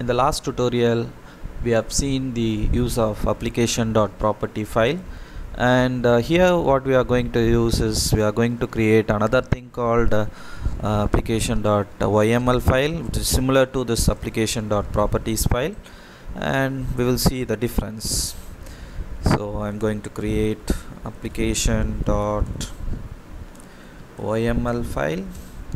In the last tutorial we have seen the use of application.property file, and here what we are going to use is we are going to create another thing called application.yml file, which is similar to this application.properties file, and we will see the difference. So I'm going to create application.yml file,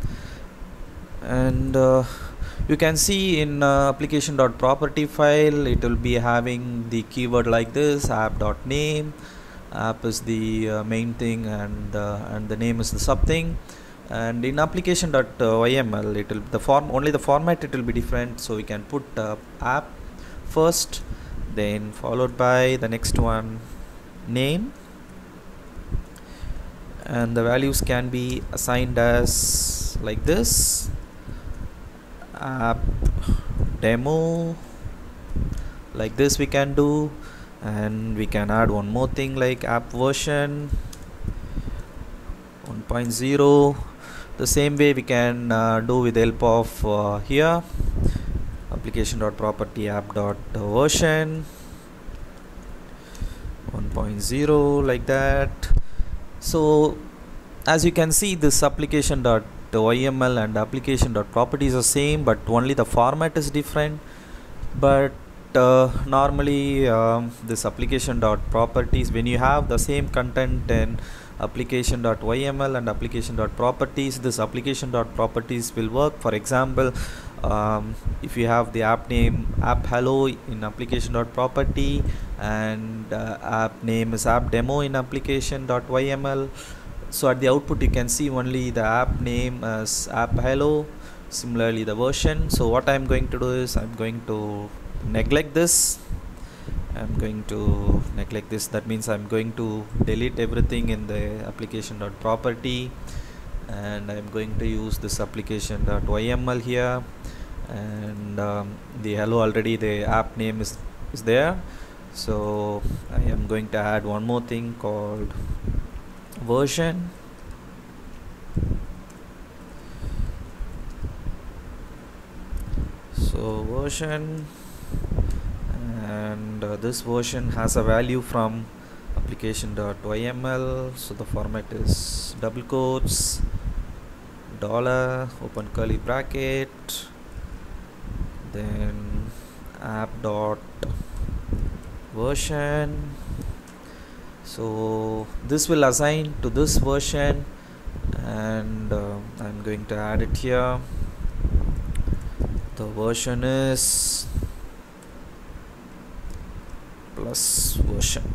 and you can see in application.property file it will be having the keyword like this: app.name. App is the main thing, and the name is the sub thing. And in application.yml it will only the format it will be different. So we can put app first, then followed by the next one, name, and the values can be assigned as like this: app demo, like this we can do. And we can add one more thing like app version 1.0. the same way we can do with the help of here application.property app.version 1.0, like that. So as you can see, this application.yml and application.properties are same, but only the format is different. But normally this application.properties, when you have the same content in application.yml and application.properties, this application.properties will work. For example, if you have the app name app hello in application.property and app name is app demo in application.yml, so at the output you can see only the app name as app hello, similarly the version. So what I'm going to do is I'm going to neglect this. That means I'm going to delete everything in the application.property, and I'm going to use this application.yml here. And the hello, already the app name is there, so I am going to add one more thing called version. So version, and this version has a value from application.yml. so the format is double quotes, dollar, open curly bracket, then app.version. so this will assign to this version, and I'm going to add it here. The version is plus version.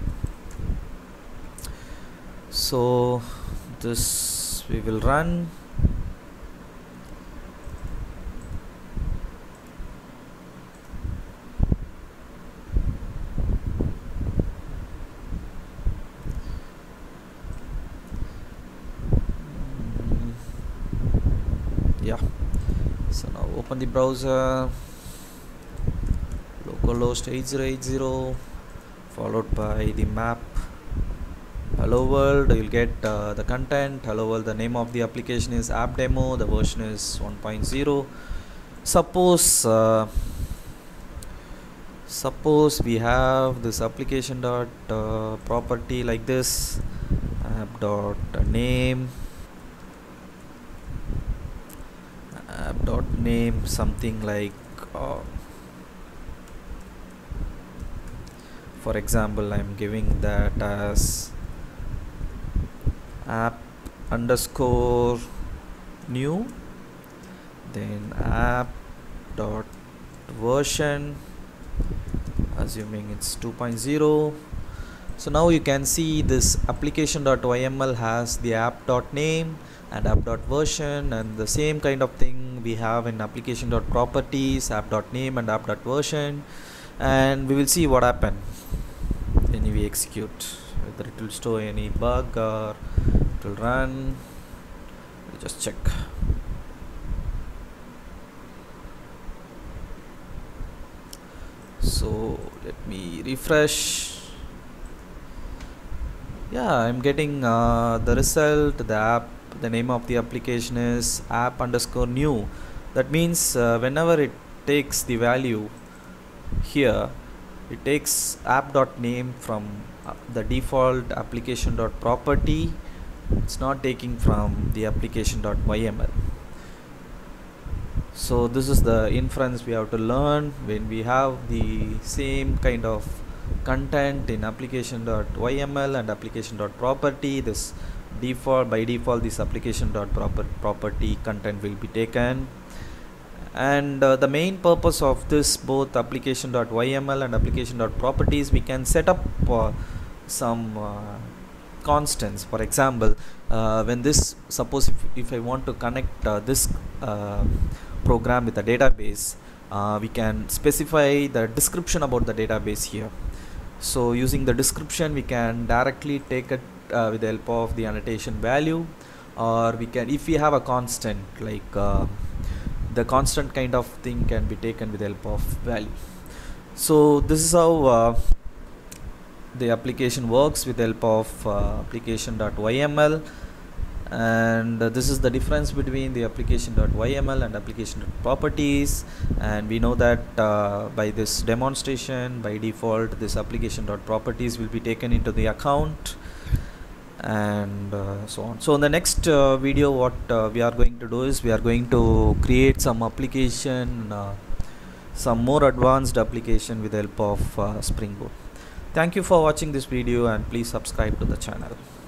So this we will run. Yeah. So now open the browser, localhost 8080, followed by the map hello world. You'll get the content hello world. The name of the application is app demo. The version is 1.0. Suppose we have this application.property like this: app.name, app.name something like for example, I'm giving that as app underscore new, then app dot version, assuming it's 2.0. so now you can see this application.yml has the app.name and app.version, and the same kind of thing we have in application.properties, app.name and app.version. And we will see what happened when we execute, whether it will store any bug or it will run. We'll just check. So let me refresh. Yeah, I'm getting the result. The name of the application is app underscore new. That means whenever it takes the value here it takes app.name from the default application.property. It's not taking from the application.yml. So this is the inference we have to learn when we have the same kind of content in application.yml and application.property. This by default this application.property content will be taken, and the main purpose of this both application.yml and application.properties, we can set up some constants. For example, when this, suppose if I want to connect this program with a database, we can specify the description about the database here. So using the description, we can directly take it with the help of the annotation value, or we can, if we have a constant, like the constant kind of thing can be taken with the help of value. So this is how the application works with the help of application.yml, and this is the difference between the application.yml and application.properties. And we know that by this demonstration, by default this application.properties will be taken into the account, and so on. So in the next video, what we are going to do is we are going to create some application, some more advanced application with the help of Spring Boot. Thank you for watching this video, and please subscribe to the channel.